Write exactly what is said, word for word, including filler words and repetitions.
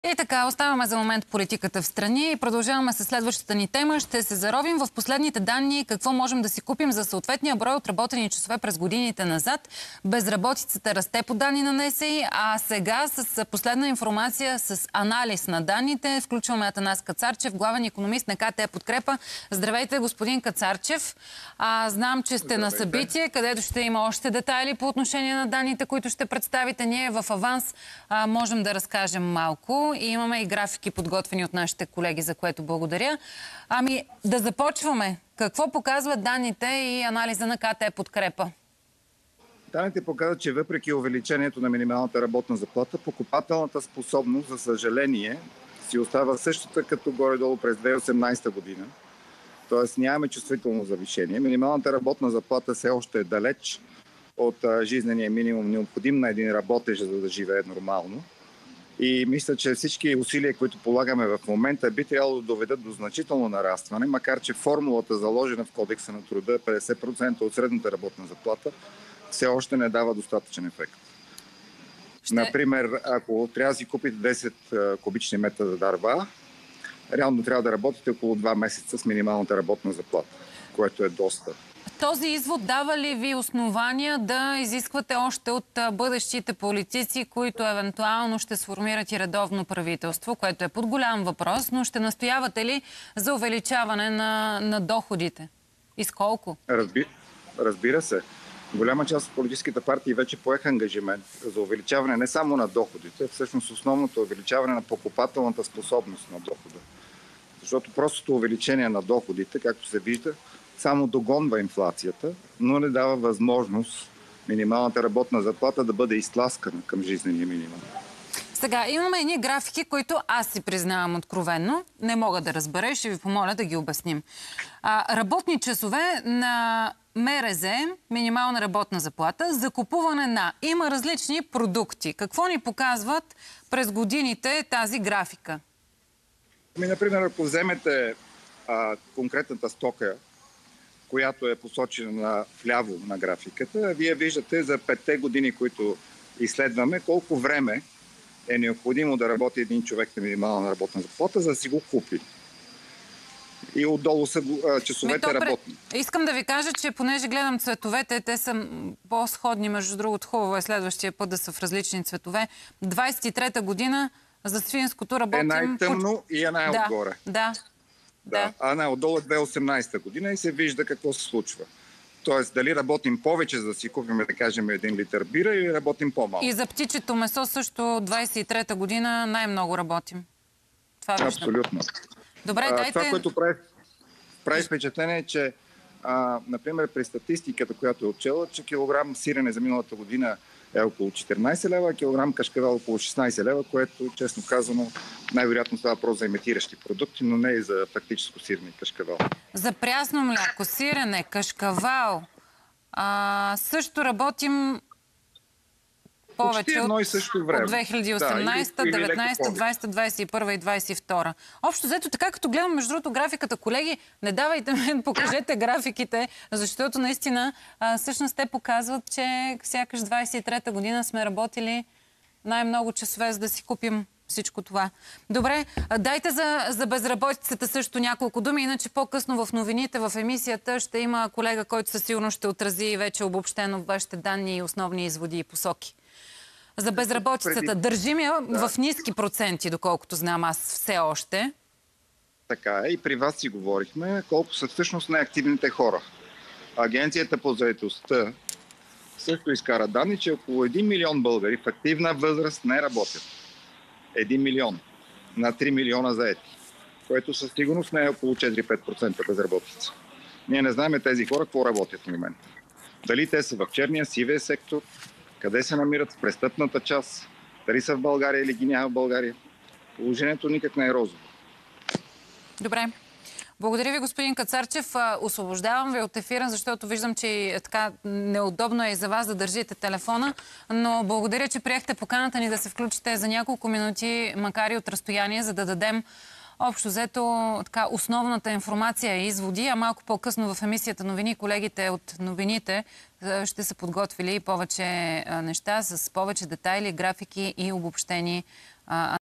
И така, оставяме за момент политиката в страни и продължаваме с следващата ни тема. Ще се заровим в последните данни какво можем да си купим за съответния брой отработени часове през годините назад. Безработицата расте по данни на НСИ, а сега с последна информация, с анализ на данните, включваме Атанас Кацарчев, главен икономист на КТ Подкрепа. Здравейте, господин Кацарчев. А, знам, че сте Здравейте. на събитие, където ще има още детайли по отношение на данните, които ще представите. Ние в аванс а, можем да разкажем малко. И имаме и графики подготвени от нашите колеги, за което благодаря. Ами да започваме. Какво показват данните и анализа на КТ Подкрепа? Данните показват, че въпреки увеличението на минималната работна заплата, покупателната способност, за съжаление, си остава същата като горе-долу през две хиляди и осемнадесета година. Тоест нямаме чувствително завишение. Минималната работна заплата все още е далеч от жизнения минимум, необходим на един работещ, за да живее нормално. И мисля, че всички усилия, които полагаме в момента, би трябвало да доведат до значително нарастване, макар че формулата, заложена в Кодекса на труда, петдесет процента от средната работна заплата, все още не дава достатъчен ефект. Ще... Например, ако трябва да си купите десет кубични метра за дърва, реално трябва да работите около два месеца с минималната работна заплата, което е доста. Този извод дава ли ви основания да изисквате още от бъдещите политици, които евентуално ще сформират и редовно правителство, което е под голям въпрос, но ще настоявате ли за увеличаване на, на доходите? И с колко? Разби... Разбира се. Голяма част от политическите партии вече поеха ангажимент за увеличаване не само на доходите, всъщност основното увеличаване на покупателната способност на дохода. Защото простото увеличение на доходите, както се вижда, само догонва инфлацията, но не дава възможност минималната работна заплата да бъде изтласкана към жизнения минимум. Сега, имаме едни графики, които аз си признавам откровенно. Не мога да разбера и ще ви помоля да ги обясним. А, работни часове на МРЗ, минимална работна заплата, закупуване на. Има различни продукти. Какво ни показват през годините тази графика? Ми, например, ако вземете а, конкретната стока, която е посочена вляво на графиката, вие виждате за петте години, които изследваме, колко време е необходимо да работи един човек на минимална работна заплата, за да си го купи. И отдолу са часовете Ми, работни. Искам да ви кажа, че понеже гледам цветовете, те са по-сходни, между другото, хубаво е следващия път да са в различни цветове. двадесет и трета година за свинското работим... Е най-тъмно и е най-отгоре. Да, да. Да. А най-отдолу е две хиляди и осемнадесета година и се вижда какво се случва. Тоест, дали работим повече, за да си купим, да кажем, един литър бира, или работим по-малко. И за птичето месо също двадесет и трета година най-много работим. Това виждам. Абсолютно. Добре, а, дайте... Това, което прави, прави впечатление е, че а, например, при статистиката, която е отчела, че килограм сирене за миналата година е около четиринадесет лева, а килограм кашкавал около шестнадесет лева, което, честно казано, най-вероятно става въпрос за имитиращи продукти, но не и за практическо сирене и кашкавал. За прясно мляко, сирене, кашкавал, а, също работим повече едно и също време. От две хиляди и осемнадесета, деветнадесета, двадесета, двадесет и първа и двадесет и втора. Общо взето, така като гледам между другото графиката, колеги, не давайте мен, покажете графиките, защото наистина а, всъщност те показват, че сякаш двадесет и трета година сме работили най-много часове, за да си купим всичко това. Добре, дайте за, за безработицата също няколко думи, иначе по-късно в новините, в емисията ще има колега, който със сигурност ще отрази вече обобщено вашите данни и основни изводи и посоки. За безработицата. Държим я да. в ниски проценти, доколкото знам аз все още. Така е. И при вас си говорихме колко са всъщност неактивните хора. Агенцията по заетостта също изкара данни, че около един милион българи в активна възраст не работят. един милион на три милиона заети, което със сигурност не е около четири-пет процента безработица. Ние не знаем тези хора какво работят в момента. Дали те са в черния, сивия сектор, къде се намират в престъпната част, дали са в България или ги няма в България. Положението никак не е розово. Добре. Благодаря ви, господин Кацарчев. Освобождавам ви от ефира, защото виждам, че така неудобно е и за вас да държите телефона, но благодаря, че приехте поканата ни да се включите за няколко минути, макар и от разстояние, за да дадем общо взето така основната информация и изводи, а малко по-късно в емисията новини колегите от новините ще са подготвили повече неща с повече детайли, графики и обобщени